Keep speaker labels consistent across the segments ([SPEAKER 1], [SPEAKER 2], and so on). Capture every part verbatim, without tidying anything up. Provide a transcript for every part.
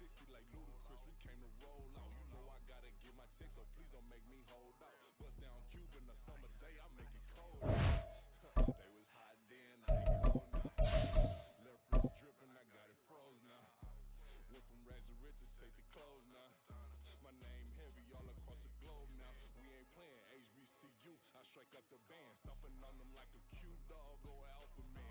[SPEAKER 1] sixty like Ludacris, we came to roll out. You know I gotta get my check, so please don't make me hold out. Bust down Cuban a summer day, I make it cold. They was hot then, I ain't cold now. Left wrist dripping, I got it froze now. Went from rags to riches, take the clothes now. My name heavy all across the globe now. We ain't playing H B C U, I strike up the band. Stomping on them like a cute dog or alpha man.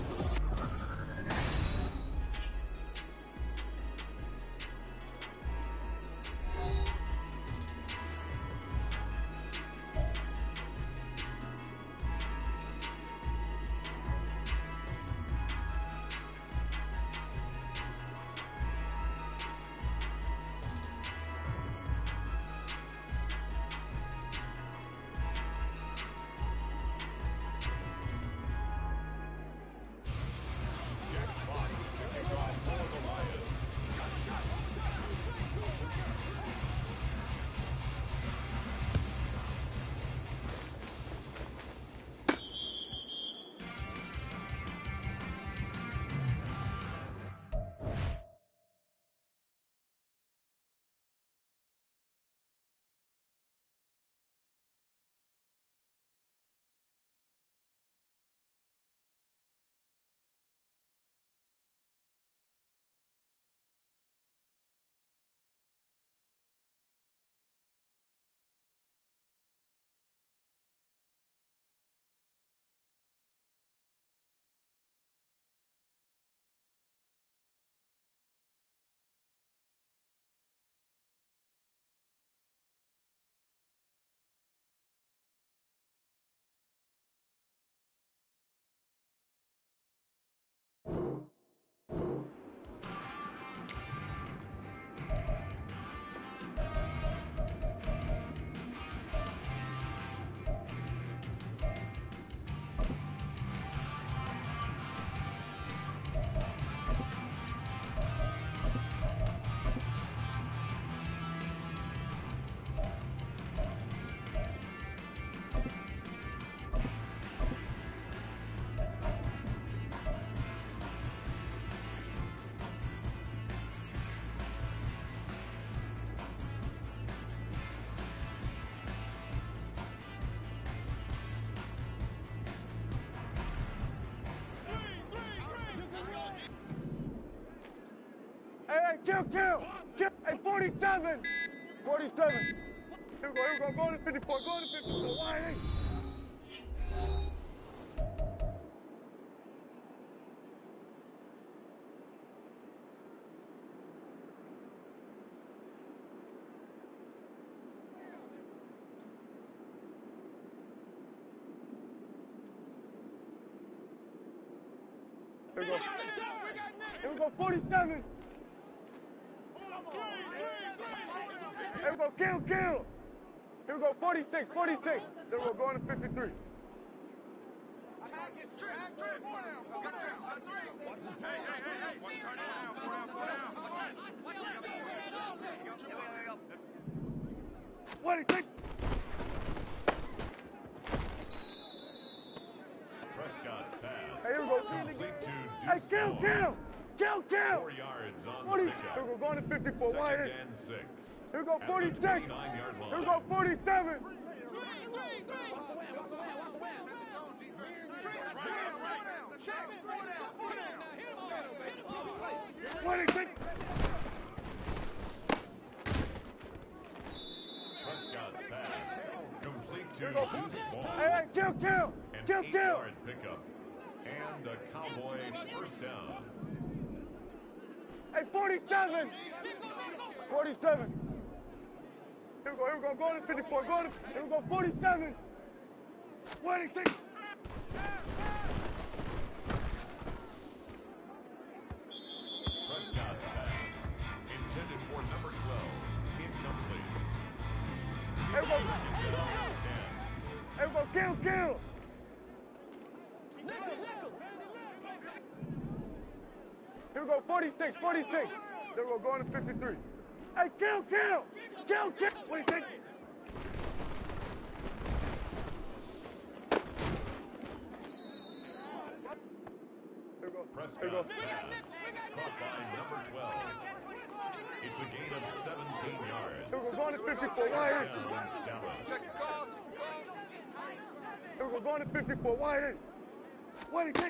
[SPEAKER 2] Hey, hey, kill, kill! Kill! Hey, forty-seven! forty-seven! Here we go, here we go, go to fifty-four, go to fifty-four, wide eight! Here we go. Here we go, forty-seven! Here we go, kill, kill! Here we go, forty-six, forty-six! There we go, going to fifty-three.
[SPEAKER 3] Hey, hey, hey, hey! One turn down, four down, four down.
[SPEAKER 2] twenty-six!
[SPEAKER 4] Prescott's pass.
[SPEAKER 2] Hey, here we go.
[SPEAKER 4] Complete to
[SPEAKER 2] Hey, kill,
[SPEAKER 4] Deuce
[SPEAKER 2] kill! Kill, kill!
[SPEAKER 4] Four yards on
[SPEAKER 2] forty.
[SPEAKER 4] the
[SPEAKER 2] Here
[SPEAKER 4] pickup.
[SPEAKER 2] we go, going to fifty-four, wide
[SPEAKER 4] Second
[SPEAKER 2] eight.
[SPEAKER 4] and six.
[SPEAKER 2] Here we go,
[SPEAKER 4] At the
[SPEAKER 2] forty-six!
[SPEAKER 4] twenty-nine-yard line.
[SPEAKER 2] Here we go, forty-seven! twenty-six!
[SPEAKER 4] Prescott's pass. Complete to
[SPEAKER 2] Here we go.
[SPEAKER 4] Deuce Vaughn.
[SPEAKER 2] Hey, hey, kill, kill!
[SPEAKER 4] An
[SPEAKER 2] Kill, kill!
[SPEAKER 4] eight-yard pickup. And a Cowboy first down.
[SPEAKER 2] Hey, forty-seven! forty-seven! Here we go, here we go, going to fifty-four, going to, here we go, forty-seven! twenty-six!
[SPEAKER 4] Prescott's pass. Intended for number twelve. Incomplete.
[SPEAKER 2] Here we go,
[SPEAKER 4] Second down and ten.
[SPEAKER 2] here we go, kill, kill! Here we go, forty-six, forty-six! There we go, going to fifty-three. Hey, kill, kill! Kill, kill! twenty-six! Here we go. Here we go.
[SPEAKER 4] Prescott's pass. Caught by number twelve. It's a gain of seventeen yards.
[SPEAKER 2] Here we go, going to fifty-four, wide in.
[SPEAKER 4] Dallas.
[SPEAKER 2] Here we go, going to fifty-four, wide in. Wide in, kick.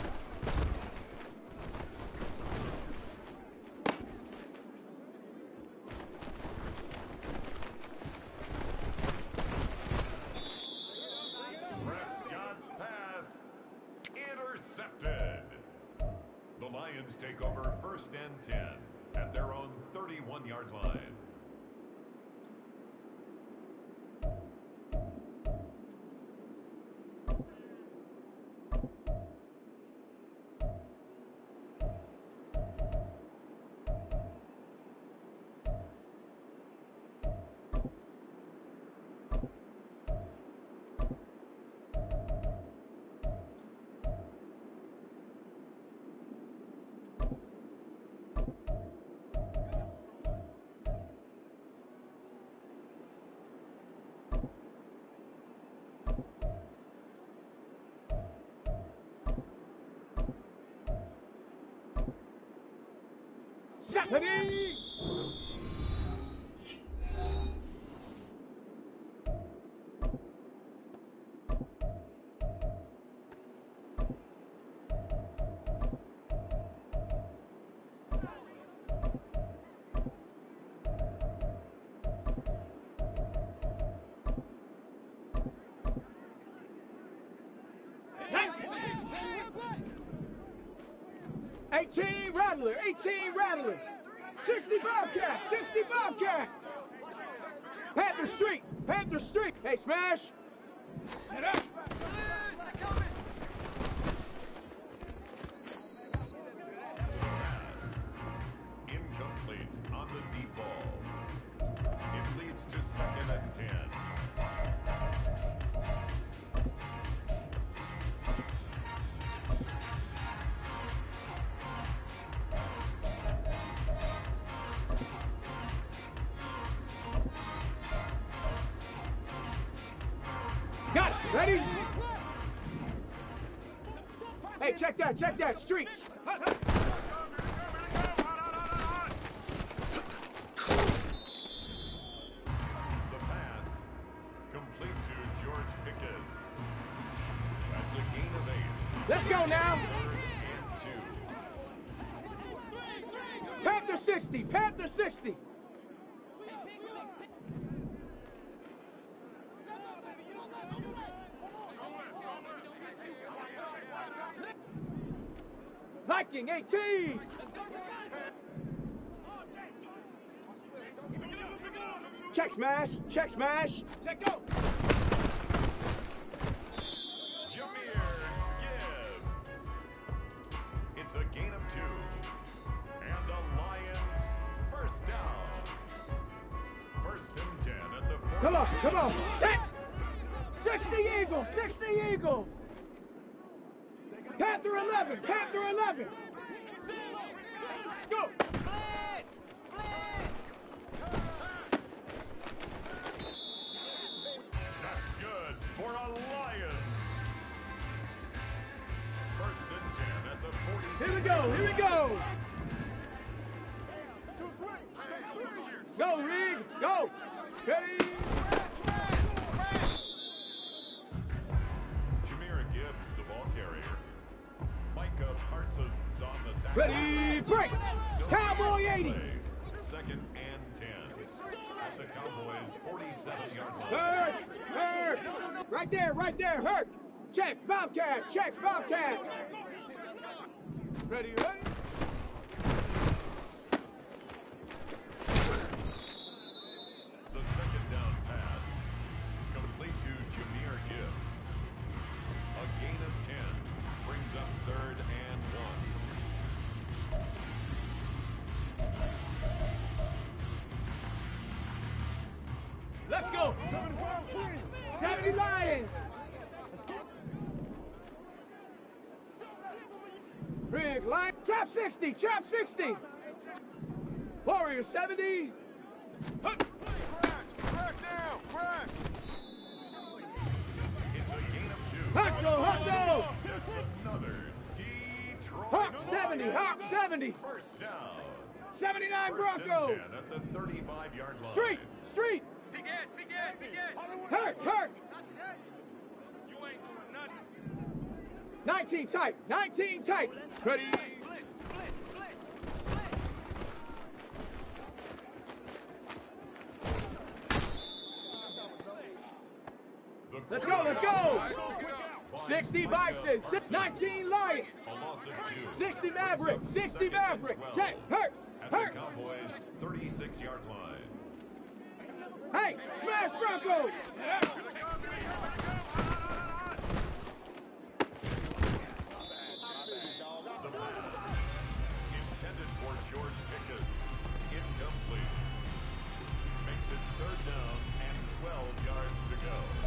[SPEAKER 4] Prescott's pass intercepted. The Lions take over first and ten at their own thirty-one yard line.
[SPEAKER 2] Ready? eighteen Rattler, eighteen Rattler. sixty-five cat, sixty-five cat. Panther Street, Panther Street. Hey, smash. Get up.
[SPEAKER 4] Incomplete on the deep ball. It leads to second and ten.
[SPEAKER 2] Got it. Ready? Hey, check that, check that. Street.
[SPEAKER 4] The pass complete to George Pickens. That's a gain of eight.
[SPEAKER 2] Let's go now.
[SPEAKER 4] And two.
[SPEAKER 2] Panther sixty, Panther sixty. Viking eighteen. Check smash, check smash. Check go.
[SPEAKER 4] Jameer Gibbs. It's a gain of two. And the Lions first down. First and ten at the forty.
[SPEAKER 2] Come on, come on. Set. sixty Eagle, sixty Eagle. Panther eleven, Panther eleven. Go.
[SPEAKER 4] That's good for a Lions. First and ten at the forty-six.
[SPEAKER 2] Here we go, here we go. Go, Rig, go. Ready.
[SPEAKER 4] Jameer Gibbs, the ball carrier. Micah Parsons on the tackle.
[SPEAKER 2] Ready, break. Cowboy eighty.
[SPEAKER 4] Second and ten. At the Cowboys' forty-seven yard line.
[SPEAKER 2] Hurt, hurt. Right there, right there, hurt. Check, Bobcat, check, Bobcat. Ready, ready.
[SPEAKER 4] The second down pass, complete to Jameer Gibbs. A gain of ten brings up third and one.
[SPEAKER 2] Let's go. seventy Lions. Rig, line, chop sixty, chop sixty. Warrior seventy. Hup.
[SPEAKER 3] Crack now, crack.
[SPEAKER 4] It's a gain of two.
[SPEAKER 2] Hutto, Hutto.
[SPEAKER 4] Just another Detroit
[SPEAKER 2] Hawk seventy, Hawk seventy.
[SPEAKER 4] First down.
[SPEAKER 2] seventy-nine
[SPEAKER 4] First and
[SPEAKER 2] Bronco.
[SPEAKER 4] ten at the thirty-five yard line.
[SPEAKER 2] Street, street.
[SPEAKER 3] Begin, begin, begin.
[SPEAKER 2] Hurt, hurt.
[SPEAKER 3] You ain't doing nothing.
[SPEAKER 2] nineteen tight, nineteen tight. Ready.
[SPEAKER 3] Blitz, blitz, blitz,
[SPEAKER 4] The
[SPEAKER 2] Let's go, let's go.
[SPEAKER 4] Five
[SPEAKER 2] sixty
[SPEAKER 4] Micah
[SPEAKER 2] Bison,
[SPEAKER 4] Parsons.
[SPEAKER 2] nineteen Lions.
[SPEAKER 4] A loss of two.
[SPEAKER 2] sixty Maverick,
[SPEAKER 4] Brings up
[SPEAKER 2] sixty
[SPEAKER 4] second and
[SPEAKER 2] Maverick.
[SPEAKER 4] twelve
[SPEAKER 2] Check, hurt,
[SPEAKER 4] At the
[SPEAKER 2] hurt.
[SPEAKER 4] Cowboys' thirty-six yard line.
[SPEAKER 2] Hey, smash Broncos.
[SPEAKER 4] The pass. Intended for George Pickens. Incomplete. Makes it third down and twelve yards to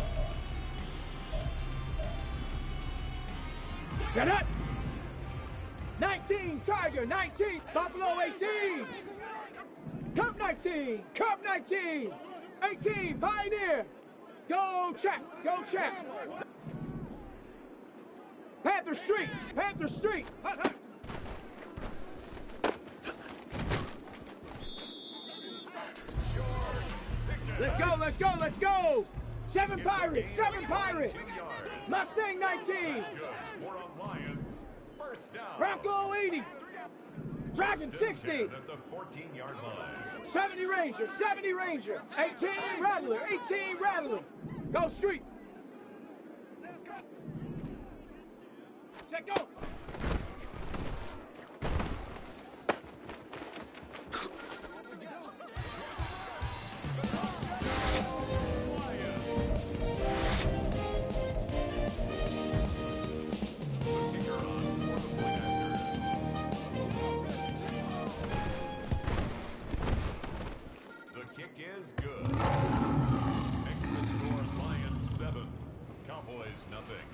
[SPEAKER 4] go.
[SPEAKER 2] Get it. nineteen Tiger, nineteen. Buffalo eighteen. Cup nineteen, Cup nineteen. eighteen Pioneer. Go check, go check. Panther Street, Panther Street. Hut, hut. Let's go, let's go, let's go. Seven
[SPEAKER 4] It's a
[SPEAKER 2] Pirates,
[SPEAKER 4] gain
[SPEAKER 2] seven
[SPEAKER 4] of
[SPEAKER 2] Pirates.
[SPEAKER 4] twenty-two yards.
[SPEAKER 2] Mustang nineteen.
[SPEAKER 4] Good. More on Lions. First down.
[SPEAKER 2] Bronco eighty. Dragon
[SPEAKER 4] First and
[SPEAKER 2] sixty.
[SPEAKER 4] ten at the fourteen yard line.
[SPEAKER 2] seventy Ranger, seventy Ranger. eighteen Rattler, eighteen Rattler. Go Street. Check go.
[SPEAKER 4] The kick is good. Makes the score Lions seven, Cowboys nothing.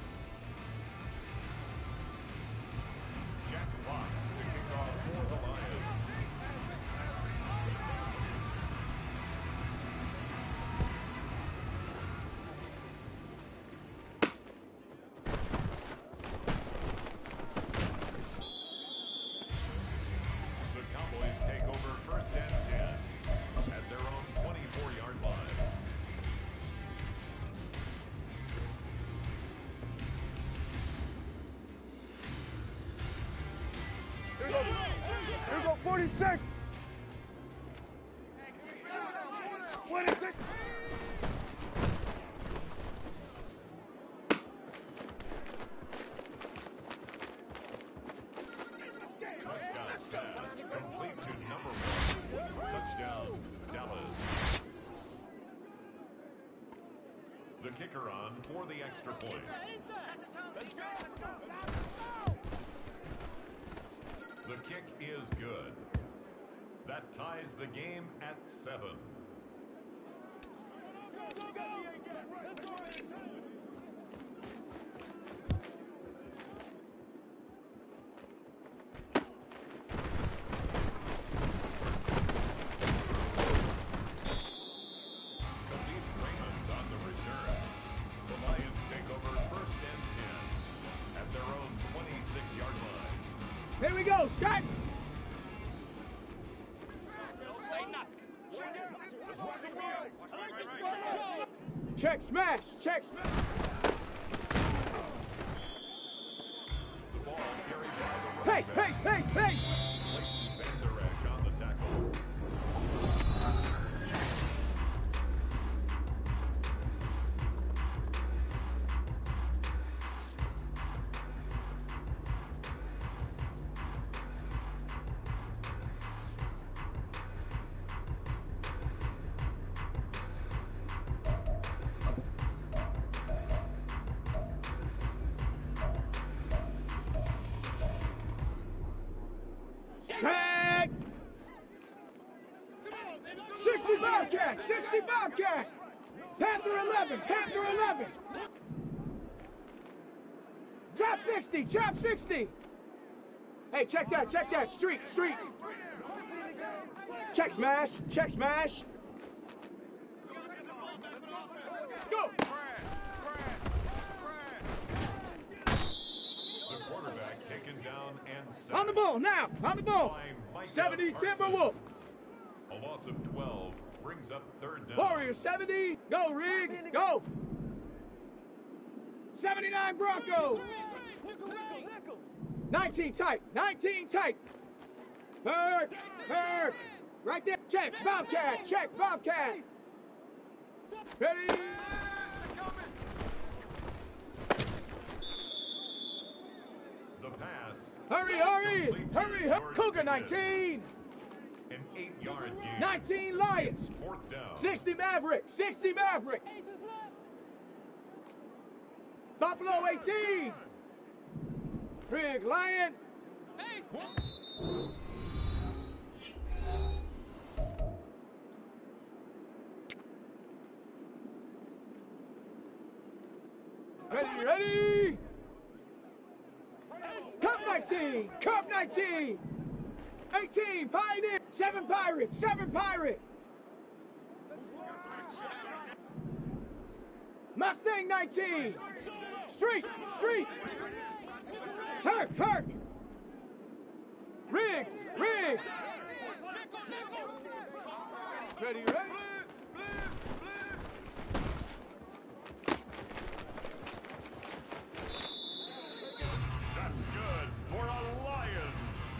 [SPEAKER 4] Jack Fox to kick off for the Lions. The Cowboys take over first and ten at their own twenty-four yard line.
[SPEAKER 2] Here we go. Here we go. forty-six. twenty-six.
[SPEAKER 4] Prescott's pass complete to number one. Touchdown, Dallas. The kicker on for the extra point. The kick is good. That ties the game at seven. Khalif Raymond on the return. The Lions take over first and ten at their own twenty-six yard line.
[SPEAKER 2] Here we go. Shot. Check smash. Check smash.
[SPEAKER 4] The ball carried by the
[SPEAKER 2] Pace,
[SPEAKER 4] running back.
[SPEAKER 2] pace, pace, pace.
[SPEAKER 4] Leighton Vander Esch on the tackle.
[SPEAKER 2] Check. sixty Bobcat. sixty Bobcat. Panther eleven. Panther eleven. Trap sixty. Trap sixty. Hey, check that. Check that. Street. Street. Check smash. Check smash. Go.
[SPEAKER 4] The quarterback taken down and set
[SPEAKER 2] On the ball now. On the ball.
[SPEAKER 4] by Micah
[SPEAKER 5] seventy Timberwolves.
[SPEAKER 4] A loss of twelve brings up third down.
[SPEAKER 5] Warriors seventy. Go, Rig. Go. seventy-nine Broncos. nineteen tight. nineteen tight. Hurt. Hurt. Right there. Check. Bobcat. Check. Bobcat. Ready.
[SPEAKER 4] The pass.
[SPEAKER 5] Hurry, hurry. Hurry. hurry. Cougar nineteen.
[SPEAKER 4] An eight-yard gain.
[SPEAKER 5] nineteen Lions.
[SPEAKER 4] It's fourth down.
[SPEAKER 5] sixty Maverick. sixty Maverick. Buffalo eighteen. Rig Lion. Ready, ready. Cup nineteen. Cup nineteen. eighteen. Pioneer. Seven Pirates. Seven Pirates. Mustang nineteen. Street. Street. Hurt. Hurt. Riggs. Riggs. Ready, ready.
[SPEAKER 4] That's good for a Lions.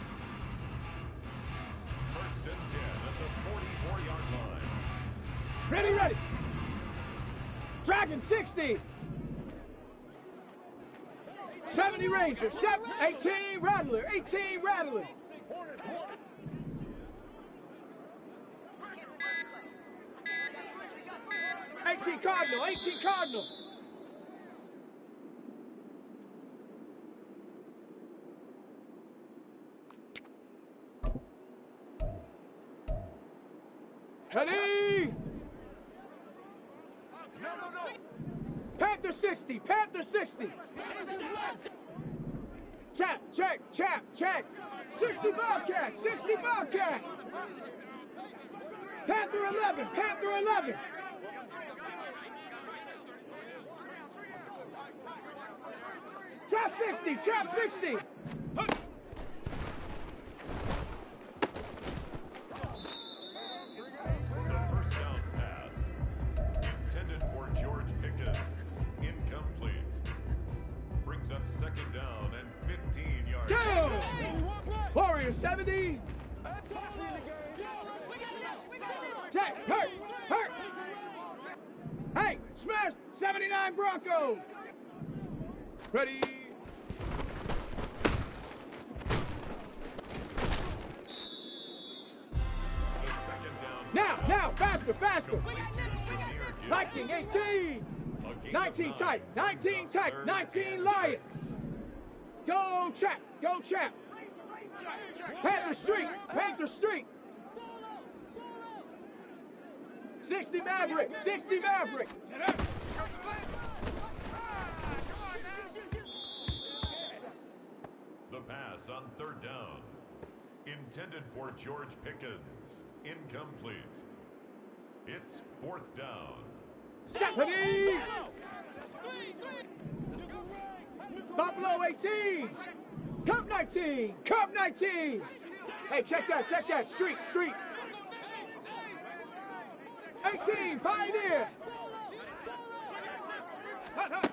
[SPEAKER 4] First and ten at the forty-four-yard line.
[SPEAKER 5] Ready, ready. Dragon sixty. seventy Rangers. eighteen Rattler. eighteen Rattler. eighteen Cardinal. eighteen Cardinal. Ready. Panther sixty. Panther sixty. Chap, check, chap, check. sixty Bobcat. sixty Bobcat. Panther eleven. Panther eleven. Chap sixty. Chap sixty.
[SPEAKER 4] The first down pass, intended for George Pickens, incomplete. Brings up second down and fifteen yards.
[SPEAKER 5] Go! Warriors seventy. Check. Hurt. Hurt. Hey, smash. seventy-nine Broncos. Ready.
[SPEAKER 4] The second down.
[SPEAKER 5] Now, now, faster, faster.
[SPEAKER 4] Complete to Jameer Gibbs.
[SPEAKER 5] nineteen eighteen.
[SPEAKER 4] A gain
[SPEAKER 5] nineteen
[SPEAKER 4] of
[SPEAKER 5] tight.
[SPEAKER 4] nine
[SPEAKER 5] nineteen
[SPEAKER 4] brings up
[SPEAKER 5] tight.
[SPEAKER 4] third
[SPEAKER 5] nineteen
[SPEAKER 4] and
[SPEAKER 5] Lions.
[SPEAKER 4] six.
[SPEAKER 5] Go, chap. Go, chap. Panther Street. Panther Street. sixty Maverick. sixty Maverick.
[SPEAKER 4] The pass on third down, intended for George Pickens, incomplete. It's fourth down.
[SPEAKER 5] Stephanie. Buffalo eighteen. Cup nineteen. Cup nineteen. Hey, check that. Check that. Street. Street. eighteen. Pioneer. Hut, hut.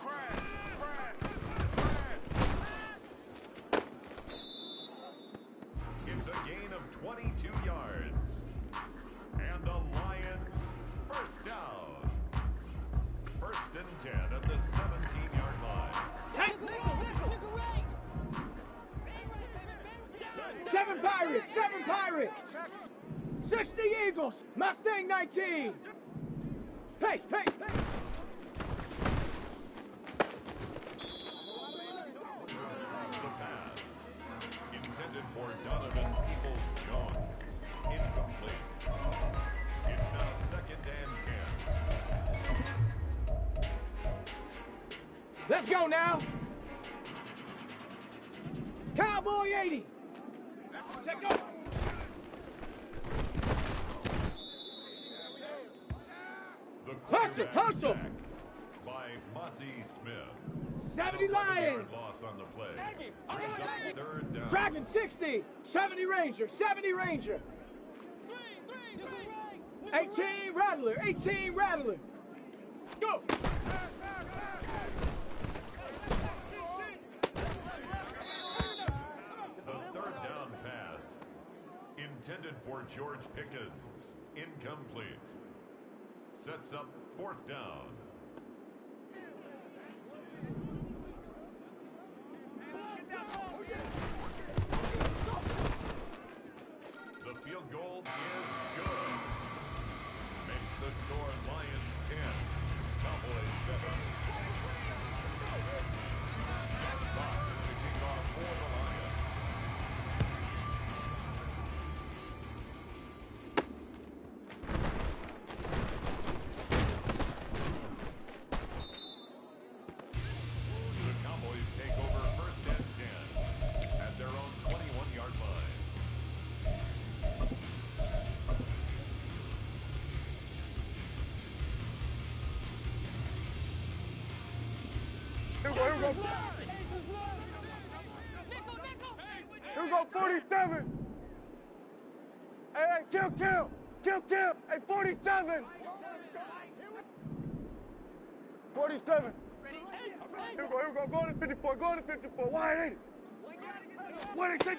[SPEAKER 4] It's a gain of twenty-two yards. And the Lions first down. First and ten at the seventeen-yard line.
[SPEAKER 5] Seven Pirates. Seven Pirates. sixty Eagles. Mustang nineteen. Hey, hey, hey.
[SPEAKER 4] The pass, intended for Donovan Peoples-Jones, incomplete. It's now second and ten.
[SPEAKER 5] Let's go now. Cowboy eighty. Let's go.
[SPEAKER 4] The
[SPEAKER 5] Hustle,
[SPEAKER 4] quarterback
[SPEAKER 5] hustle.
[SPEAKER 4] sacked by by Mozzie Smith.
[SPEAKER 5] seventy
[SPEAKER 4] An eleven
[SPEAKER 5] Lions.
[SPEAKER 4] yard loss on the play. Brings up third down.
[SPEAKER 5] Dragon sixty. seventy Ranger. seventy Ranger. eighteen Rattler. eighteen Rattler. Go.
[SPEAKER 4] The third down pass, intended for George Pickens, incomplete. Sets up fourth down. The field goal is good. Makes the score Lions ten, Cowboys seven. Jack Fox the kickoff for the Lions. The Cowboys take over first and ten at their own twenty-one yard line.
[SPEAKER 2] Here we go, here we go. Here we go, forty-seven. Hey, hey, kill, kill. Kill, kill. Hey, forty-seven. forty-seven. Here we go, here we go. Go to fifty-four, go to fifty-four. Wide eighty. Wide eighty.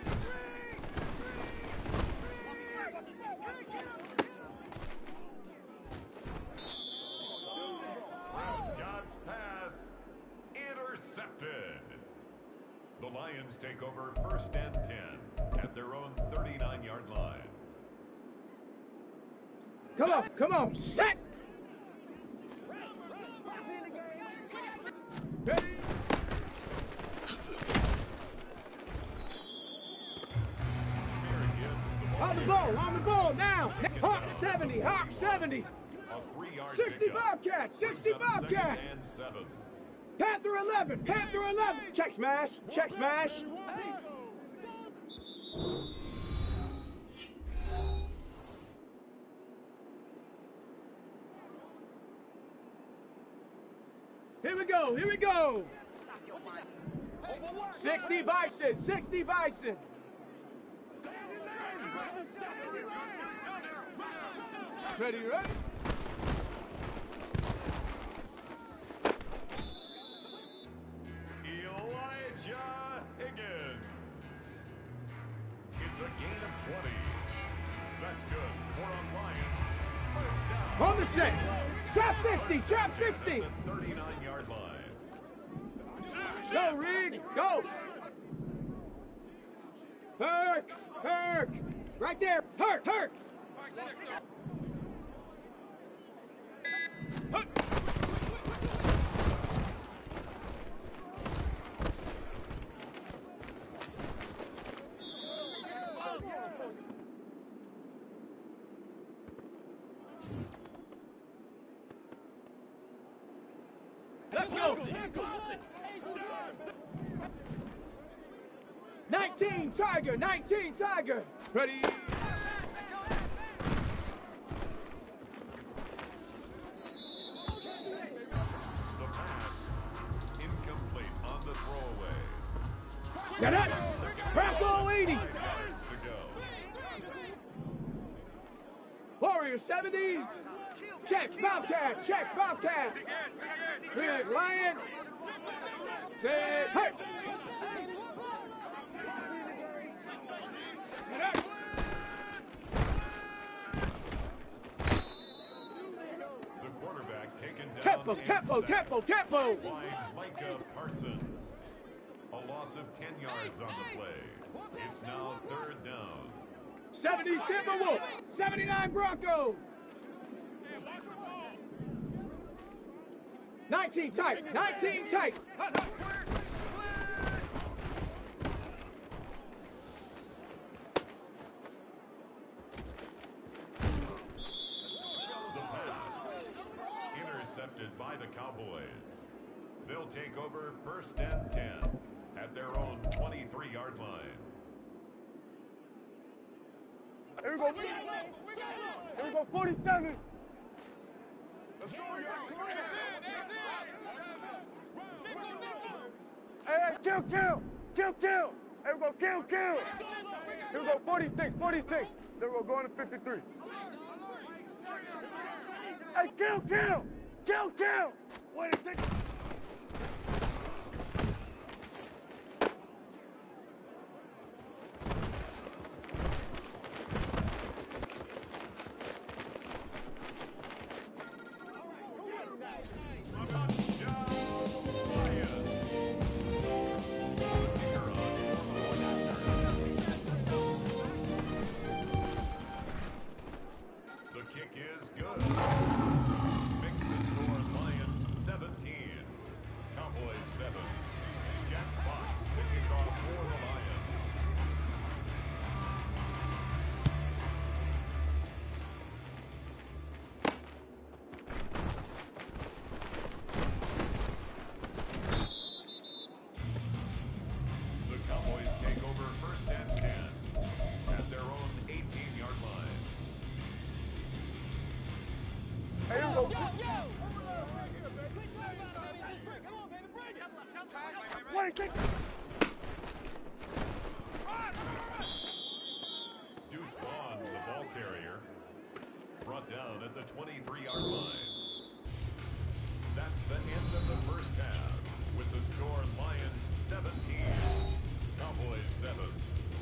[SPEAKER 4] Prescott's pass intercepted. The Lions take over first and ten at their own thirty-nine yard line.
[SPEAKER 5] Come on. Come on. Set. Ready. On the ball. On the ball now. Hawk seventy. Hawk seventy.
[SPEAKER 4] A three-yard
[SPEAKER 5] sixty
[SPEAKER 4] pickup.
[SPEAKER 5] Bobcat. sixty
[SPEAKER 4] Brings up second
[SPEAKER 5] Bobcat.
[SPEAKER 4] and seven.
[SPEAKER 5] Panther eleven. Panther eleven. Check smash. Check smash. Here we go. Here we go. sixty Bison. sixty Bison. Ready, ready?
[SPEAKER 4] Elijah Higgins. It's a gain of twenty. That's good. More on Lions. First down.
[SPEAKER 5] On the set. Trap sixty. Trap sixty.
[SPEAKER 4] At the thirty-nine yard line.
[SPEAKER 5] Go, Reed. Go. Herc. Herc. Right there. Herc. Herc. Herc. Let's go. nineteen Tiger. nineteen Tiger. Ready.
[SPEAKER 4] The pass incomplete on the throwaway.
[SPEAKER 5] Get it. Bronco eighty.
[SPEAKER 4] Five yards to go.
[SPEAKER 5] Warrior seventy. Check Bobcat. Check Bobcat. Big Lion. Say hey. Get up.
[SPEAKER 4] The quarterback taken down.
[SPEAKER 5] Tempo,
[SPEAKER 4] and
[SPEAKER 5] tempo,
[SPEAKER 4] sacked
[SPEAKER 5] tempo, tempo.
[SPEAKER 4] by Micah Parsons. A loss of ten yards on the play. It's now third down.
[SPEAKER 5] seventy Timberwolf. seventy-nine Bronco. nineteen tight. nineteen tight.
[SPEAKER 4] The pass intercepted by the Cowboys. They'll take over first and ten at their own twenty-three yard line.
[SPEAKER 2] Here we go. Here we go, forty-seven.
[SPEAKER 3] Let's go, y'all. Come on.
[SPEAKER 2] kill, kill, kill, kill. Here we go, kill, kill. Here we go, forty-six, forty-six. There we go, going to fifty-three. Hey, kill, kill, kill, kill. Wait a second.
[SPEAKER 4] The kick is good. Makes the score Lions seventeen, Cowboys seven. Jack Fox to kick off for the Lions. The Cowboys take over first and ten at their own eighteen-yard line.
[SPEAKER 2] Hey, here we go. What a kick.
[SPEAKER 4] Deuce Vaughn, the ball carrier, brought down at the twenty-three-yard line. That's the end of the first half, with the score Lions seventeen, Cowboys seven.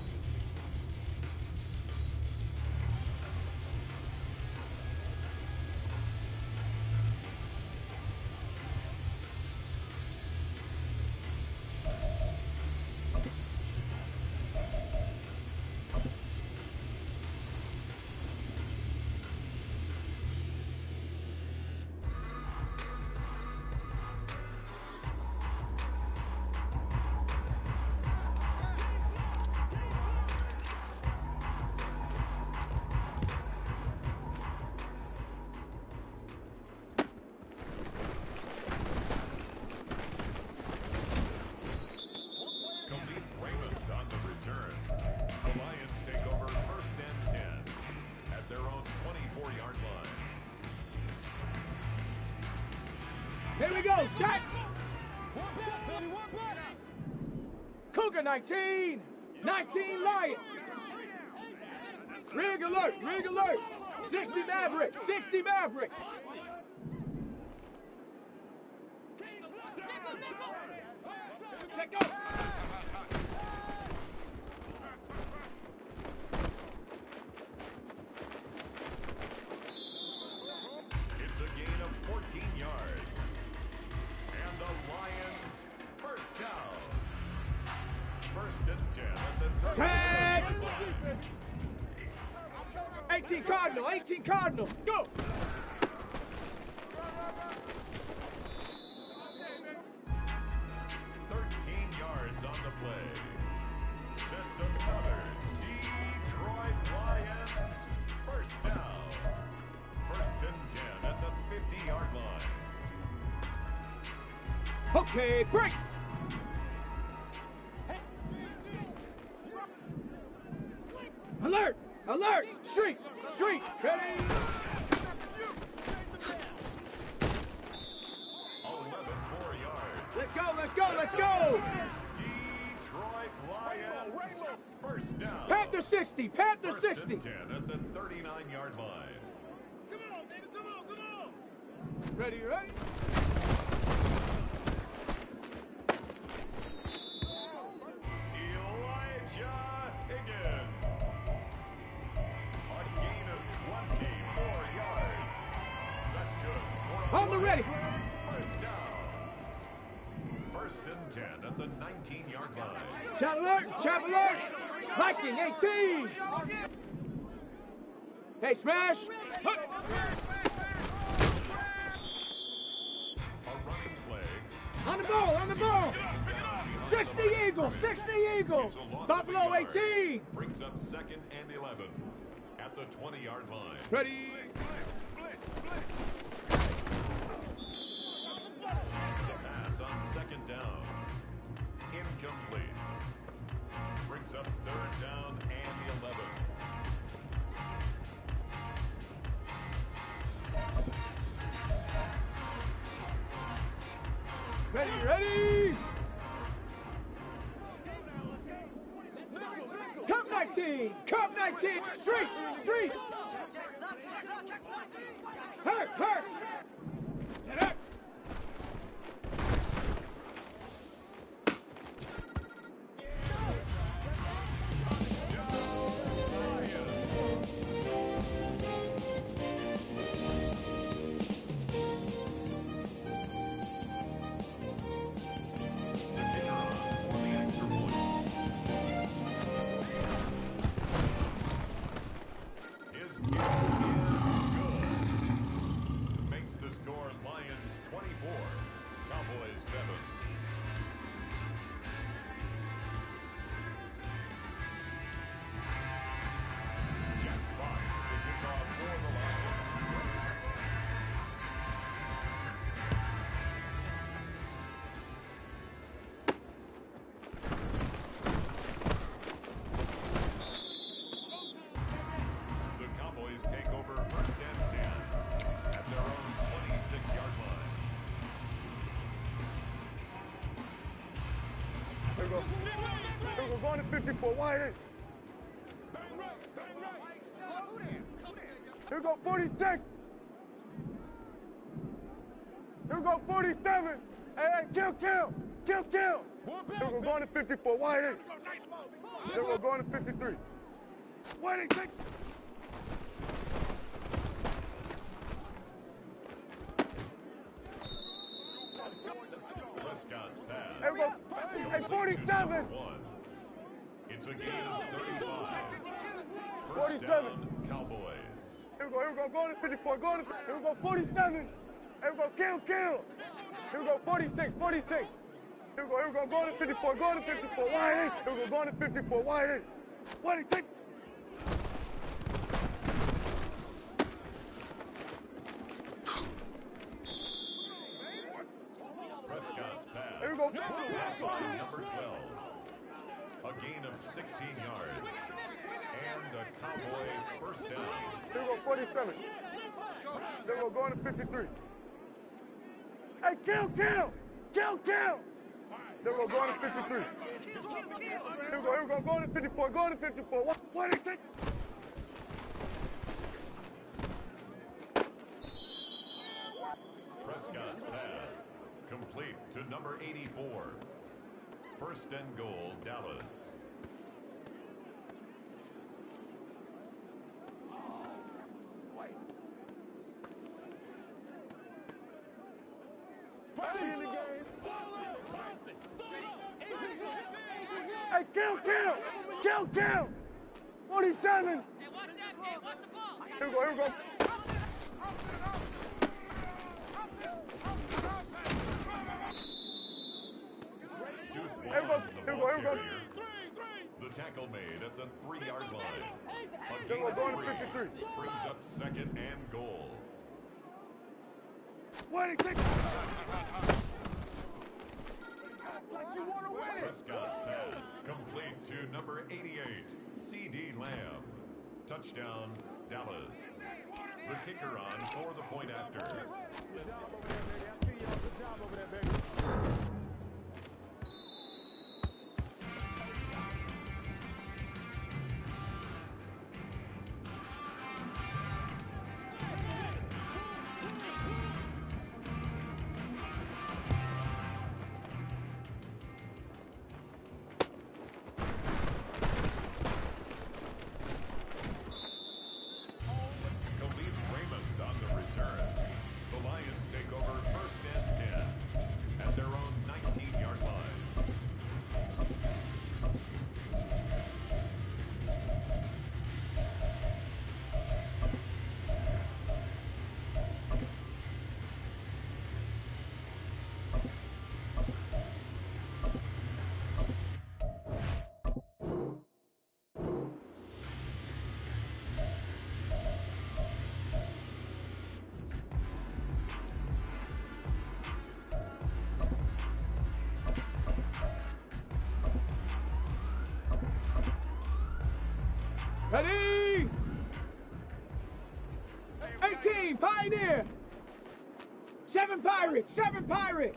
[SPEAKER 4] Khalif Raymond on the return. The Lions take over first and ten at their own twenty-four-yard line.
[SPEAKER 5] Here we go, Jack. Cougar nineteen, nineteen Lions. Rig alert, rig alert. sixty Maverick, sixty Maverick. Let go.
[SPEAKER 4] It's a gain of fourteen yards. And the Lions first down. First and ten at the
[SPEAKER 5] Tag.
[SPEAKER 4] thirty-seven.
[SPEAKER 5] eighteen Cardinal, eighteen Cardinal. Go.
[SPEAKER 4] thirteen yards on the play. That's another Detroit Lions first down. First and ten at the fifty-yard line.
[SPEAKER 5] Okay, break. Alert, alert. Street, street. Ready.
[SPEAKER 4] eleven more yards.
[SPEAKER 5] Let's go, let's go, let's go.
[SPEAKER 4] Detroit Lions first down.
[SPEAKER 5] Panther sixty, Panther
[SPEAKER 4] First
[SPEAKER 5] sixty.
[SPEAKER 4] and ten at the thirty-nine-yard line.
[SPEAKER 5] Ready, ready.
[SPEAKER 4] Elijah Higgins. A gain of twenty-four yards. That's good. For a
[SPEAKER 5] On the ready.
[SPEAKER 4] First down. First and ten at the nineteen-yard line.
[SPEAKER 5] Chap alert, chap alert. Viking eighteen. Hey, smash. Hook.
[SPEAKER 4] A running play.
[SPEAKER 5] On the ball, on the ball. sixty Eagles, sixty Eagles.
[SPEAKER 4] It's a loss of
[SPEAKER 5] Buffalo
[SPEAKER 4] a yard.
[SPEAKER 5] eighteen.
[SPEAKER 4] Brings up second and eleven at the twenty-yard line.
[SPEAKER 5] Ready.
[SPEAKER 4] The pass on second down. Incomplete. Brings up third down and eleven.
[SPEAKER 5] Ready, ready. nineteen. Cup nineteen. Street. Street. Hurt. Hurt. Get up.
[SPEAKER 4] Take over first and ten at their own twenty-six yard line.
[SPEAKER 2] Here we go. Here we go. Going to fifty-four. Wide in. Here we go. forty-six. Here we go. forty-seven. Hey, hey, kill, kill. Kill, kill. Here we go. Going to fifty-four. Wide in. Here we go. Going to fifty-three. Wide in. Take.
[SPEAKER 4] Prescott's pass.
[SPEAKER 2] Hey, go. Hey, forty-seven.
[SPEAKER 4] It's a gain of thirty-five. First
[SPEAKER 2] forty-seven.
[SPEAKER 4] down, Cowboys.
[SPEAKER 2] Here we go, here we go, going to fifty-four, going to, here we go, forty-seven. Here we go, kill, kill. Here we go, forty-six, forty-six. Here we go, here we go, going to fifty-four, going to fifty-four, wide in. Here we go, going to fifty-four, wide in. Wide in, take.
[SPEAKER 4] Prescott's pass.
[SPEAKER 2] Here we go.
[SPEAKER 4] Number twelve. A gain of sixteen yards. And a Cowboy first down.
[SPEAKER 2] Here we go, forty-seven. Here we go, going to fifty-three. Hey, kill, kill. Kill, kill. Here we go, going to fifty-three. Here we go, here we go, going to fifty-four, going to fifty-four. What, what is it?
[SPEAKER 4] Prescott's pass. Complete to number eighty-four. First and goal, Dallas.
[SPEAKER 2] Hey, kill, kill. Kill, kill. forty-seven.
[SPEAKER 6] Hey, watch that, man. Watch the ball.
[SPEAKER 2] Here we go, here we go.
[SPEAKER 4] Deuce ball
[SPEAKER 2] Here we go,
[SPEAKER 4] onto the
[SPEAKER 2] here we
[SPEAKER 4] ball
[SPEAKER 2] go, here we go.
[SPEAKER 4] carrier. The tackle made at the three-yard line. A
[SPEAKER 2] Here
[SPEAKER 4] gain
[SPEAKER 2] we go, going
[SPEAKER 4] of
[SPEAKER 2] to
[SPEAKER 4] three
[SPEAKER 2] fifty-three.
[SPEAKER 4] brings up second and goal.
[SPEAKER 2] What is it?
[SPEAKER 4] Prescott's pass complete to number eighty-eight, C D Lamb. Touchdown, Dallas. The kicker on for the point after.
[SPEAKER 2] Good job over there, baby. I see y'all. Good job over there, baby.
[SPEAKER 4] Khalid Raymond on the return. The Lions take over first and ten at their own nineteen-yard line.
[SPEAKER 5] Ready? eighteen, Pioneer. Seven Pirates, seven Pirates.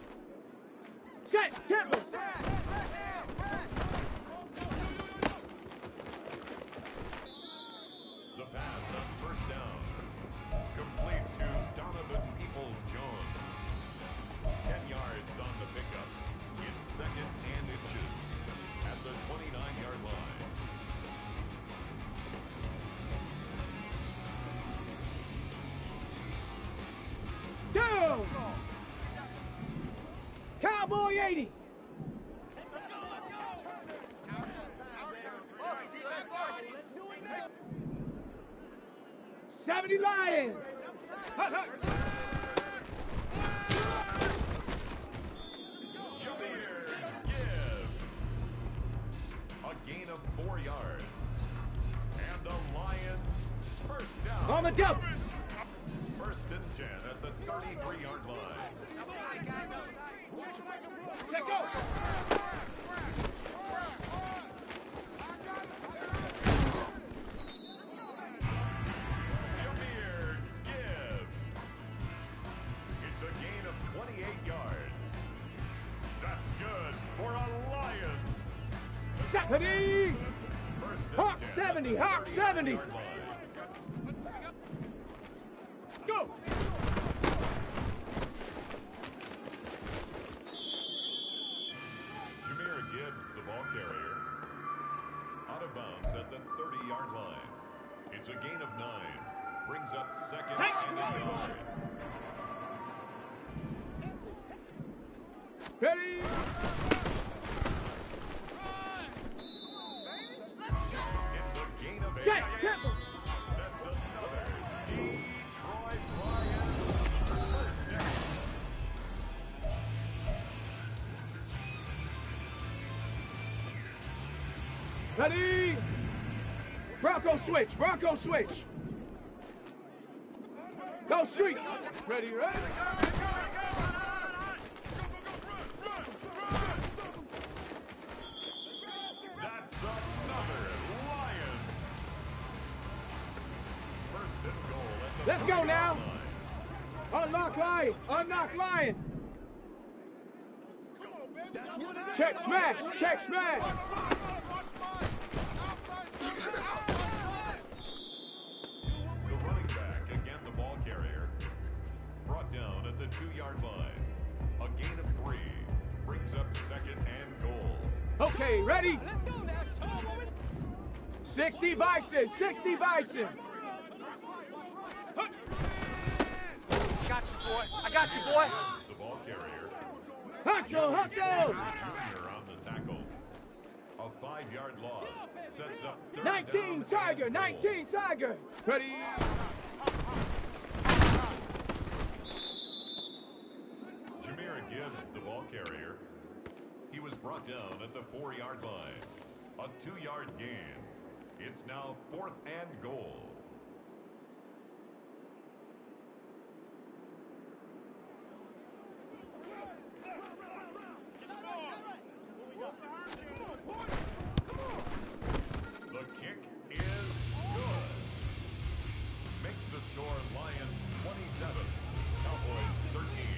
[SPEAKER 5] Set, Tempest. going eighty. seventy Lions. Hut, hut.
[SPEAKER 4] Jameer Gibbs. A gain of four yards. And the Lions first down.
[SPEAKER 5] On the double.
[SPEAKER 4] First and ten at the thirty-three-yard line.
[SPEAKER 5] Check go.
[SPEAKER 4] Jameer Gibbs. It's a gain of twenty-eight yards. That's good for a Lions.
[SPEAKER 5] seventy.
[SPEAKER 4] First and
[SPEAKER 5] Hawk
[SPEAKER 4] ten at
[SPEAKER 5] seventy,
[SPEAKER 4] the
[SPEAKER 5] Hawk seventy.
[SPEAKER 4] thirty-yard line.
[SPEAKER 5] Go.
[SPEAKER 4] Jameer Gibbs, the ball carrier. Out of bounds at the thirty-yard line. It's a gain of nine. Brings up second
[SPEAKER 5] Hey.
[SPEAKER 4] and nine.
[SPEAKER 5] Ready.
[SPEAKER 4] It's a gain of eight.
[SPEAKER 5] Check. Temple.
[SPEAKER 4] That's another Detroit Lions first down.
[SPEAKER 5] Ready. Bronco switch. Bronco switch. Go street. Ready, ready.
[SPEAKER 4] That's another Lions. First and goal at the
[SPEAKER 5] Let's go now.
[SPEAKER 4] thirty-yard line.
[SPEAKER 5] Unlock Lion. Unlock Lion. Check smash. Check smash.
[SPEAKER 4] The running back, again the ball carrier, brought down at the two-yard line. A gain of three. Brings up second and goal.
[SPEAKER 5] Okay, ready?
[SPEAKER 6] Let's go now. Show 'em what we-
[SPEAKER 5] sixty Bison. sixty Bison.
[SPEAKER 7] Got you, boy. I got you, boy.
[SPEAKER 4] It's the ball carrier.
[SPEAKER 5] Hustle, hustle.
[SPEAKER 4] Junior on the tackle. A five-yard loss sets up third
[SPEAKER 5] nineteen
[SPEAKER 4] down
[SPEAKER 5] Tiger.
[SPEAKER 4] and goal.
[SPEAKER 5] nineteen Tiger. Ready?
[SPEAKER 4] Jameer Gibbs, the ball carrier. He was brought down at the four-yard line. A two-yard gain. It's now fourth and goal. The kick is good. Makes the score Lions twenty-seven, Cowboys thirteen.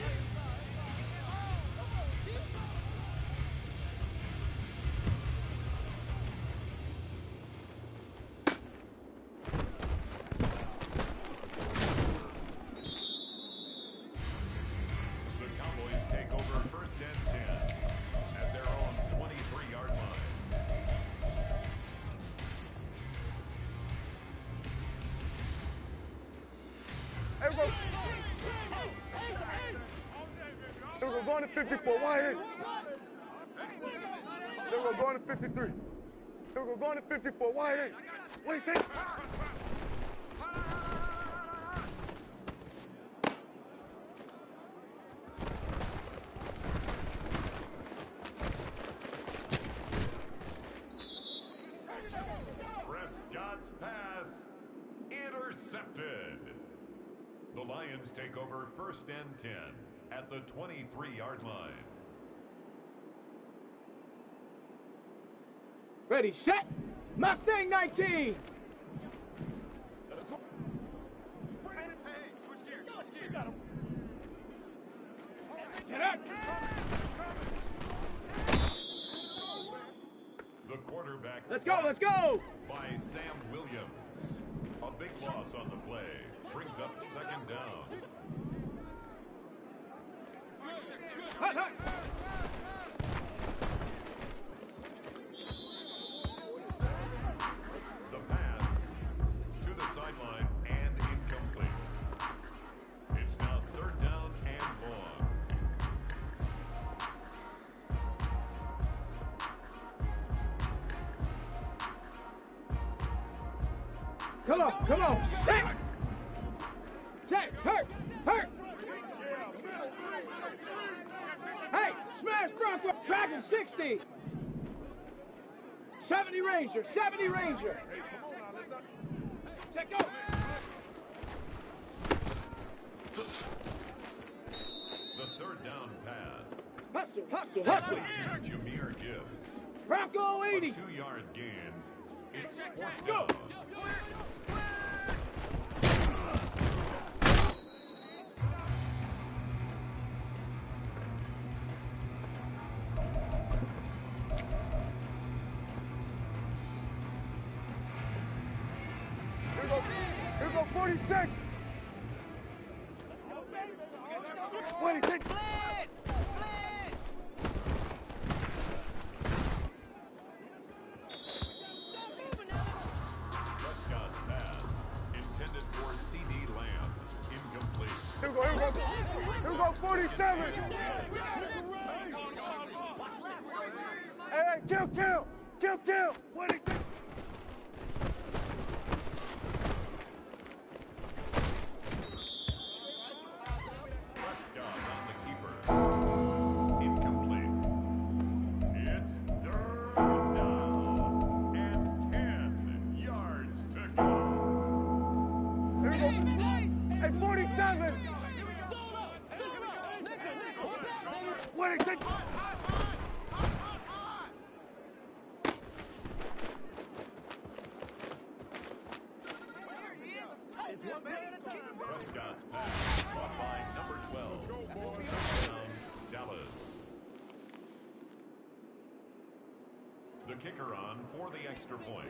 [SPEAKER 4] The Cowboys take over first and ten at their own twenty-three-yard line.
[SPEAKER 2] Here we go. Here we go. Going to fifty-four. One hit. Here we go. Going to fifty-three. Here we go. Going to fifty-four. One hit. Wait, take.
[SPEAKER 4] Prescott's pass intercepted. The Lions take over first and ten at the twenty-three-yard line.
[SPEAKER 5] Ready, set. Mustang nineteen. Get up.
[SPEAKER 4] The quarterback
[SPEAKER 5] Let's go, let's go.
[SPEAKER 4] by Sam Williams. A big loss on the play. Brings up second down.
[SPEAKER 5] Hut, hut.
[SPEAKER 4] The pass to the sideline and incomplete. It's now third down and long.
[SPEAKER 5] Come on, come on. Check. Check. Hurt. Hurt. Hey, smash Bronco. Tracking sixty. seventy Ranger. seventy Ranger. Check go.
[SPEAKER 4] The third down pass.
[SPEAKER 5] Hustle, hustle, hustle.
[SPEAKER 4] To Jameer Gibbs.
[SPEAKER 5] Bronco eighty.
[SPEAKER 4] A two-yard gain. It's fourth
[SPEAKER 5] Go.
[SPEAKER 4] down.
[SPEAKER 2] Here go, here go forty-six. twenty-six.
[SPEAKER 4] Prescott's pass, intended for C D Lamb, incomplete.
[SPEAKER 2] Here we go, here we go. Here we go, forty-seven. Hey, hey, kill, kill. Kill, kill. What is it?
[SPEAKER 4] Prescott on the keeper. Incomplete. It's third down and ten yards to go.
[SPEAKER 2] Here we go. Hey, forty-seven. What is it?
[SPEAKER 4] Prescott's pass caught by number twelve. Touchdown, Dallas. The kicker on for the extra point.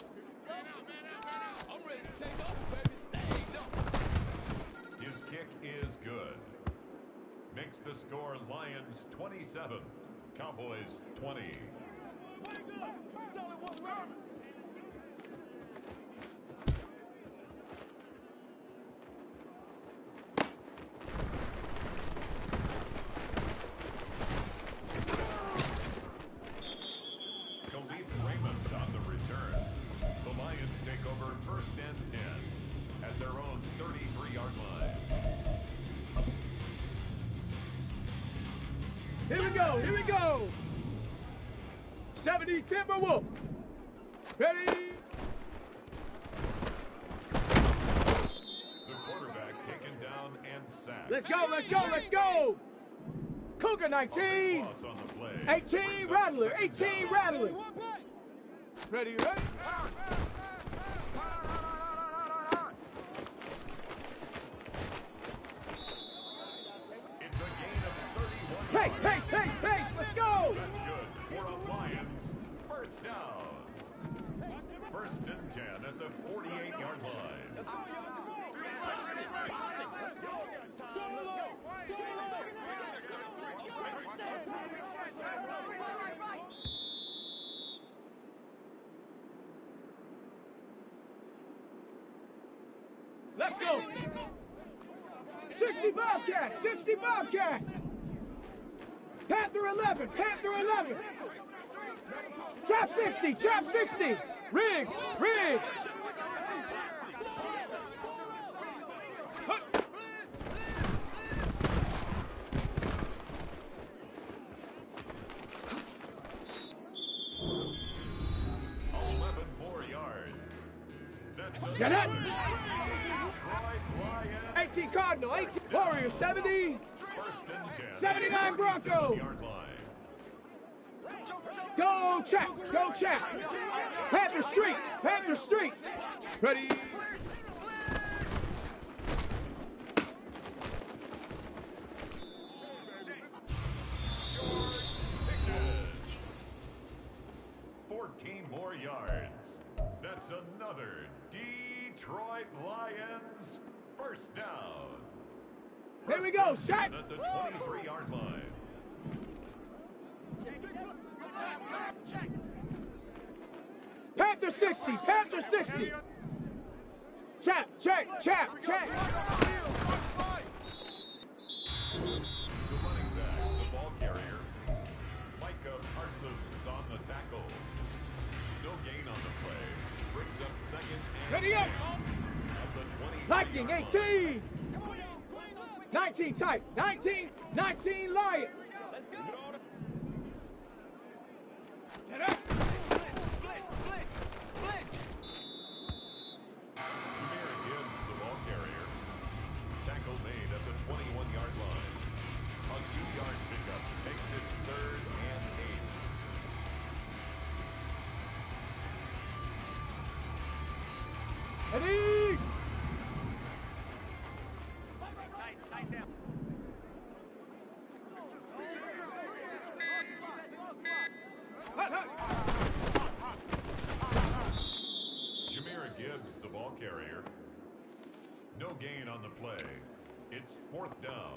[SPEAKER 4] His kick is good. Makes the score Lions twenty-seven, Cowboys twenty. Khalif Raymond on the return. The Lions take over first and ten at their own thirty-three-yard line.
[SPEAKER 5] Here we go, here we go. seventy Timberwolf. Ready?
[SPEAKER 4] The quarterback taken down and sacked.
[SPEAKER 5] Let's go, let's go, let's go. Cougar nineteen.
[SPEAKER 4] Loss on the play.
[SPEAKER 5] eighteen
[SPEAKER 4] Brings up
[SPEAKER 5] Rattler,
[SPEAKER 4] second
[SPEAKER 5] eighteen
[SPEAKER 4] down.
[SPEAKER 5] Rattler. Ready, ready?
[SPEAKER 4] It's a gain of thirty-one.
[SPEAKER 5] Pace,
[SPEAKER 4] yards.
[SPEAKER 5] pace, pace, pace, let's go.
[SPEAKER 4] That's good for a Lions first down. First and ten at the forty-eight-yard line.
[SPEAKER 5] Let's go. sixty Bobcat, sixty Bobcat. Panther eleven, Panther eleven. Chop sixty, chop sixty. Rig, rig. Hut.
[SPEAKER 4] eleven more yards. That's
[SPEAKER 5] Get it.
[SPEAKER 4] another Detroit Lions.
[SPEAKER 5] eighteen Cardinal, eighteen Warriors, seventy.
[SPEAKER 4] First and ten.
[SPEAKER 5] seventy-nine Bronco.
[SPEAKER 4] Yard line.
[SPEAKER 5] Go check, go check. Panther Street, Panther Street. Ready?
[SPEAKER 4] fourteen more yards. That's another Detroit Lions first down.
[SPEAKER 5] Here we go,
[SPEAKER 4] First
[SPEAKER 5] check.
[SPEAKER 4] and ten at the twenty-three-yard line.
[SPEAKER 5] Panther sixty, Panther sixty. Check, check, check, check.
[SPEAKER 4] The running back, the ball carrier, Micah Parsons on the tackle. No gain on the play. Brings up second and
[SPEAKER 5] Ready up.
[SPEAKER 4] at the twenty.
[SPEAKER 5] Liking eighteen. nineteen tight. nineteen. nineteen Lion.
[SPEAKER 6] Let's go.
[SPEAKER 5] Get up.
[SPEAKER 4] Jameer Gibbs, the ball carrier. Tackle made at the twenty-one-yard line. A two-yard pickup makes it third and eight.
[SPEAKER 5] Ready.
[SPEAKER 6] Tight, tight down.
[SPEAKER 5] Hut, hut.
[SPEAKER 4] Jameer Gibbs, the ball carrier. No gain on the play. It's fourth down.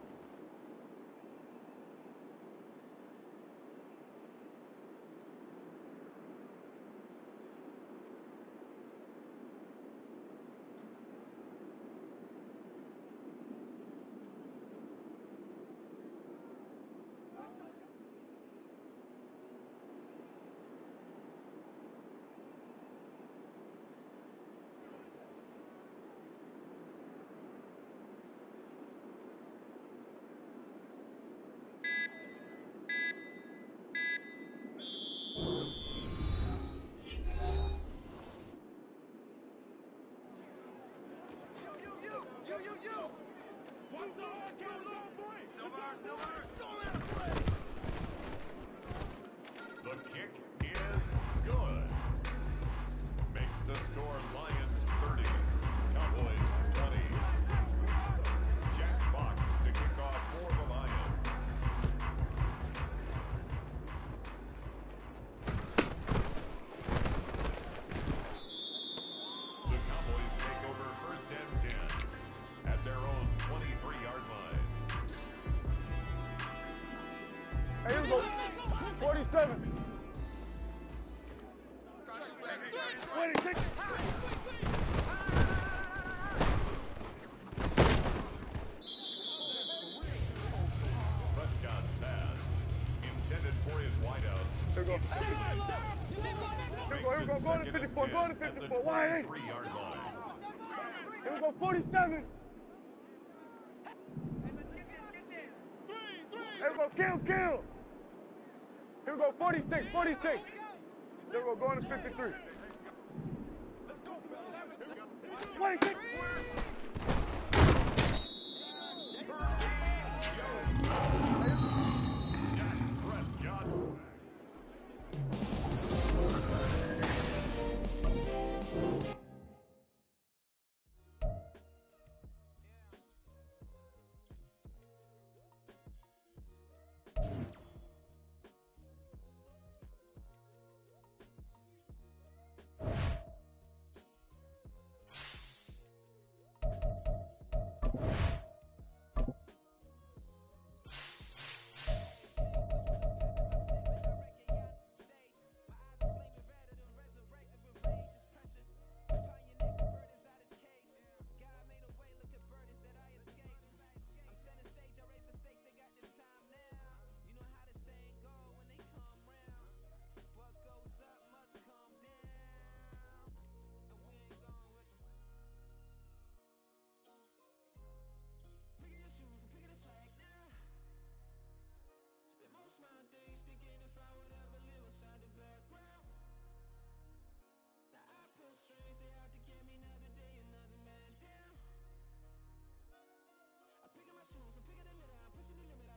[SPEAKER 4] The kick is good. Makes the score Lions thirty, Cowboys twenty. Jack Fox to kick off for the Lions. The Cowboys take over first and ten at their own twenty-three-yard line.
[SPEAKER 2] Hey, here we go. forty-seven. twenty-six.
[SPEAKER 4] Prescott's pass, intended for his wideout.
[SPEAKER 2] Here we go. Here we go, here we go. Go to fifty-four, go to fifty-four. Wide eight.
[SPEAKER 4] three-yard line.
[SPEAKER 2] Here we go, forty-seven. Here we go, kill, kill. Here we go, forty-six, forty-six. Here we go, going to fifty-three. twenty-six.
[SPEAKER 4] Prescott.
[SPEAKER 8] Shoes, I'm picking the lid out, pushing the limit.